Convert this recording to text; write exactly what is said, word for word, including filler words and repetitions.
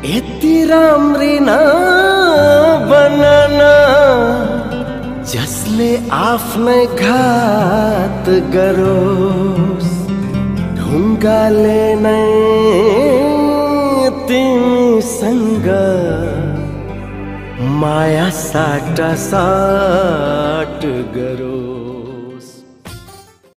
यति राम्री नबनाना जसले आफ्नै घात गरोस्, ढुङ्गाले नै तिमीसँग माया साटासाट गरोस्।